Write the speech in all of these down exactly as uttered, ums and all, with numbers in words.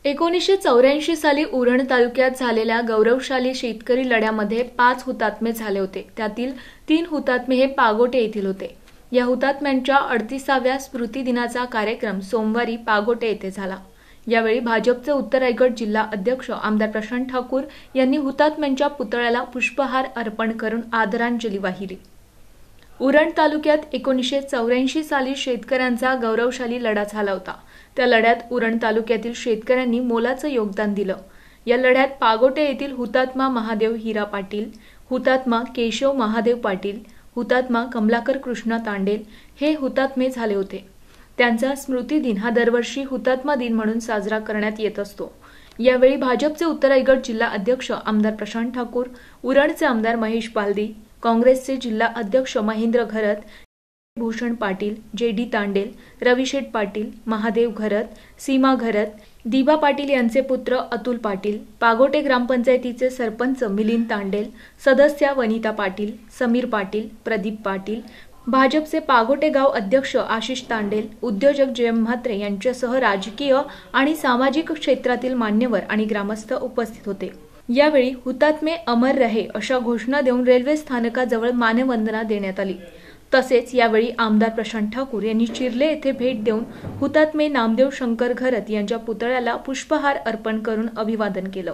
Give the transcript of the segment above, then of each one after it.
एकोणीसशे चौऱ्याऐंशी साली उरण तालुक्यात झालेल्या गौरवशाली शेतकरी लढ्यामध्ये पाच हुतात्मे झाले होते. त्यातील तीन हुतात्मे हे पागोटे येथील होते. या हुतात्म्यांच्या अडतीसाव्या स्मृती दिनाचा कार्यक्रम सोमवारी पागोटे येथे झाला. यावेळी भाजपचे उत्तर रायगड जिल्हा अध्यक्ष आमदार प्रशांत ठाकूर यांनी हुतात्म्यांच्या पुतळ्याला पुष्पहार अर्पण करून आदरांजली वाहिली. उरण तालुक्यात एकोणीसशे चौऱ्याऐंशी साली शेतकऱ्यांचा गौरवशाली लढा झाला होता. त्या लढ्यात उरण तालुक्यातील शेतकऱ्यांनी मोलाचं योगदान दिलं. या लढ्यात पागोटे येथील हुतात्मा महादेव हिरा पाटील, हुतात्मा केशव महादेव पाटील, हुतात्मा कमलाकर कृष्णा तांडेल हे हुतात्मे झाले होते. त्यांचा स्मृती दिन हा दरवर्षी हुतात्मा दिन म्हणून साजरा करण्यात येत असतो. यावेळी भाजपचे उत्तर रायगड जिल्हा अध्यक्ष आमदार प्रशांत ठाकूर, उरणचे आमदार महेश बालदी, काँग्रेसचे जिल्हा अध्यक्ष महेंद्र घरत, भूषण पाटील, जे डी तांडेल, रविशेठ पाटील, महादेव घरत, सीमा घरत, दिबा पाटील यांचे पुत्र अतुल पाटील, पागोटे ग्रामपंचायतीचे सरपंच मिलिंद तांडेल, सदस्या वनिता पाटील, समीर पाटील, प्रदीप पाटील, भाजपचे पागोटे गाव अध्यक्ष आशिष तांडेल, उद्योजक जयम म्हात्रे यांच्यासह राजकीय आणि सामाजिक क्षेत्रातील मान्यवर आणि ग्रामस्थ उपस्थित होते. यावेळी हुतात्मे अमर रहे अशा घोषणा देऊन रेल्वे स्थानकाजवळ मानवंदना देण्यात आली. तसेच यावेळी आमदार प्रशांत ठाकूर यांनी चिर्ले येथे भेट देऊन हुतात्मे नामदेव शंकर घरत यांच्या पुतळ्याला पुष्पहार अर्पण करून अभिवादन केलं.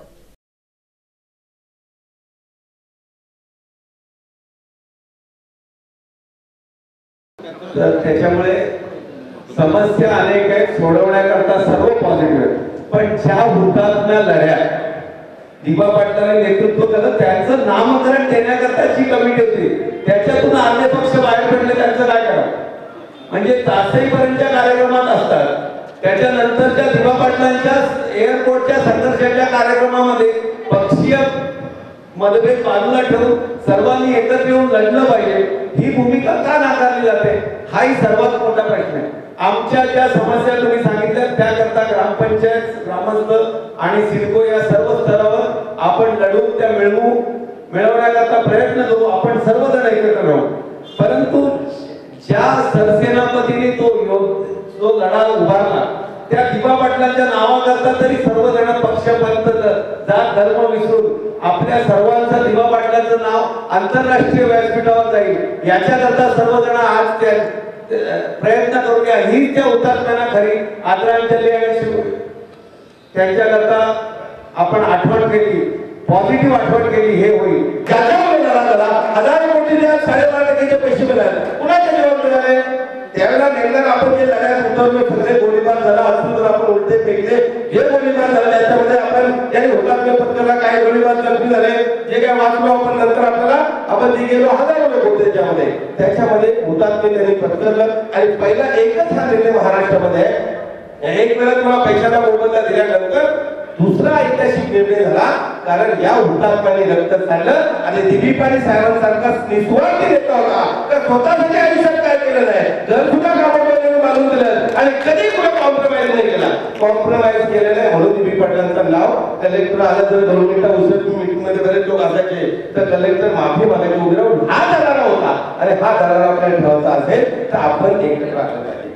तर त्याच्यामुळे समस्या अनेक आहेत, सोडवण्याकरता सर्व पॉझिटिव्ह, पण ज्या हुतात्म्या लढ्यात दिबा पाटलांनी नेतृत्व केलं त्यांचं नामकरण देण्याकरता जी कमिटी होती त्याच्यातून अर्धे पक्ष बाहेर पडले. त्यांचं काय करावं म्हणजे तासईपर्यंतच्या कार्यक्रमात असतात, त्याच्यानंतरच्या दिबा पाटलांच्या एअरपोर्टच्या संघर्षाच्या कार्यक्रमामध्ये पक्षीय मतभेद बाजूला ठेवून सर्वांनी एकत्र येऊन लढलं पाहिजे ही भूमिका का नाकारली जाते हाही सर्वात मोठा प्रश्न आहे. आमच्या ज्या समस्या तुम्ही सांगितल्या त्याकरता ग्रामपंचायत, ग्रामस्थ आणि सिडको या सर्व स्तरावर आपण लढून त्या मिळवू मिळवण्याकरता प्रयत्न करू. आपण सर्वजण एकत्र राहू. परंतु ज्या सरसेनापतीने तो जो लढा उभारला त्या दिबा पाटलांच्या नावाकरता तरी सर्वजण पक्ष, पंथ, जात, धर्म विसरून आपल्या सर्वांचं दिबा पाटलांचं नाव आंतरराष्ट्रीय व्यासपीठावर जाईल याच्याकरता सर्वजण आज त्या प्रयत्न करूया. ही त्या हुतात्म्यांना खरी आदरांजली आणि त्यांच्याकरता आपण आठवण केली, पॉझिटिव्ह आठवण केली हे होईल. ज्याच्यामुळे झाला झाला हजार कोटी साडेबारा टक्केचे पैसे मिळाले कुणाच्या जेवण मिळाले त्यावेळेला नेमकं आपण जे लढ्यात उतरलो सगळे गोळीबार झाला असून जर आपण उलटे फेकले जे गोळीबार झाले त्याच्यामध्ये आपण ज्या हुतात्म्य पत्राला काही गोळीबार जखमी झाले जे काय वाचलो आपण नंतर आपल्याला आपण जे गेलो हजारो लोक होते त्याच्यामध्ये त्याच्यामध्ये हुतात्म्य त्यांनी पत्करलं. आणि पहिला एकच हा निर्णय महाराष्ट्रामध्ये एक वेळा तुम्हाला पैशाचा मोबदला दिल्यानंतर दुसरा ऐतिहासिक निर्णय झाला कारण या हुतात्म्याने रक्त चाललं आणि दिलीप आणि साहेबांसारखा निस्वार्थी नेता होता तर स्वतःच्या आयुष्यात काय केलं नाही, घर सुद्धा कामामध्ये बांधून दिलं आणि कधी कुठे कॉम्प्रोमाइज नाही केला. कॉम्प्रोमाइज केलेलं आहे म्हणून दिलीप पाटलांचा नाव कलेक्टर आला जर दोन मिनिटं उशीर मीटिंग मध्ये बरेच लोक असायचे तर कलेक्टर माफी मागायची उभे राहून हा दरारा होता आणि हा दरारा आपल्याला ठेवायचा असेल तर आपण एकत्र राहिलं पाहिजे.